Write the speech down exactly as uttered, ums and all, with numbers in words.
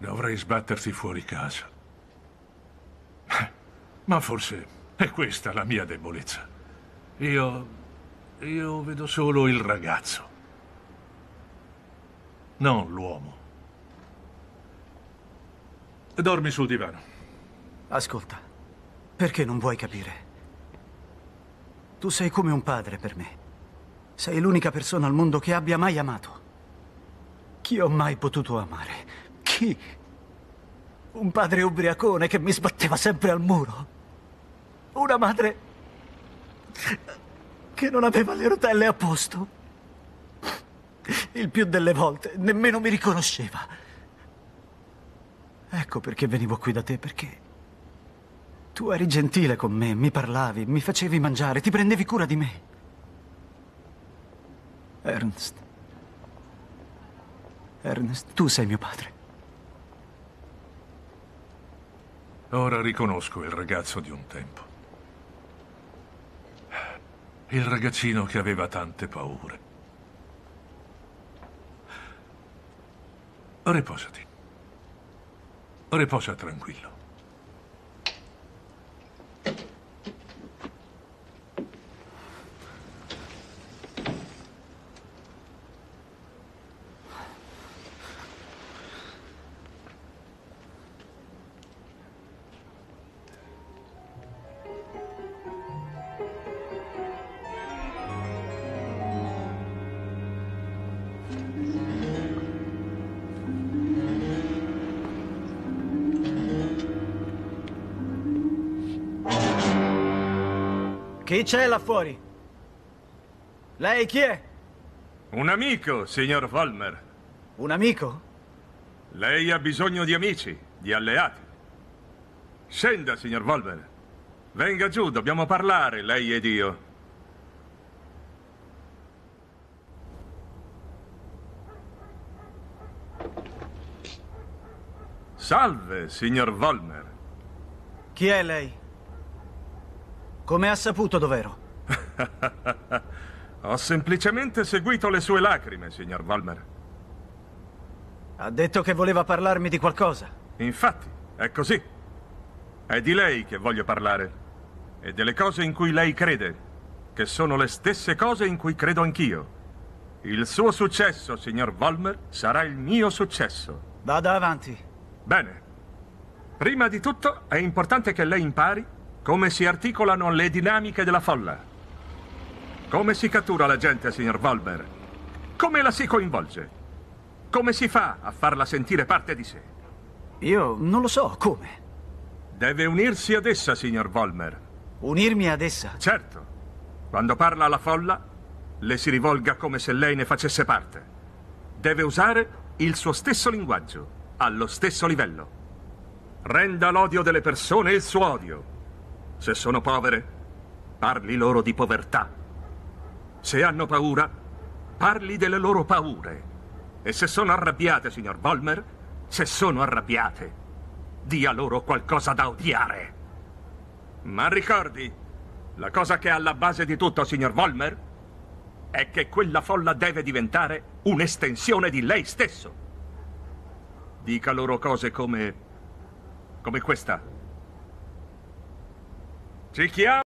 Dovrei sbatterti fuori casa. Ma forse è questa la mia debolezza. Io... io vedo solo il ragazzo. Non l'uomo. Dormi sul divano. Ascolta, perché non vuoi capire? Tu sei come un padre per me. Sei l'unica persona al mondo che abbia mai amato. Chi ho mai potuto amare? Chi? Un padre ubriacone che mi sbatteva sempre al muro. Una madre che non aveva le rotelle a posto. Il più delle volte nemmeno mi riconosceva. Ecco perché venivo qui da te, perché tu eri gentile con me, mi parlavi, mi facevi mangiare, ti prendevi cura di me. Ernest. Ernest, tu sei mio padre. Ora riconosco il ragazzo di un tempo. Il ragazzino che aveva tante paure. Riposati. Riposa tranquillo. Chi c'è là fuori? Lei chi è? Un amico, signor Vollmer. Un amico? Lei ha bisogno di amici, di alleati. Scenda, signor Vollmer. Venga giù, dobbiamo parlare, lei ed io. Salve, signor Vollmer. Chi è lei? Come ha saputo dov'ero? Ho semplicemente seguito le sue lacrime, signor Vollmer. Ha detto che voleva parlarmi di qualcosa. Infatti, è così. È di lei che voglio parlare. E delle cose in cui lei crede, che sono le stesse cose in cui credo anch'io. Il suo successo, signor Vollmer, sarà il mio successo. Vada avanti. Bene. Prima di tutto, è importante che lei impari come si articolano le dinamiche della folla. Come si cattura la gente, signor Vollmer? Come la si coinvolge? Come si fa a farla sentire parte di sé? Io non lo so, come? Deve unirsi ad essa, signor Vollmer. Unirmi ad essa? Certo. Quando parla alla folla, le si rivolga come se lei ne facesse parte. Deve usare il suo stesso linguaggio, allo stesso livello. Renda l'odio delle persone il suo odio. Se sono povere, parli loro di povertà. Se hanno paura, parli delle loro paure. E se sono arrabbiate, signor Vollmer, se sono arrabbiate, dia loro qualcosa da odiare. Ma ricordi, la cosa che è alla base di tutto, signor Vollmer, è che quella folla deve diventare un'estensione di lei stesso. Dica loro cose come... come questa. Ci chiama...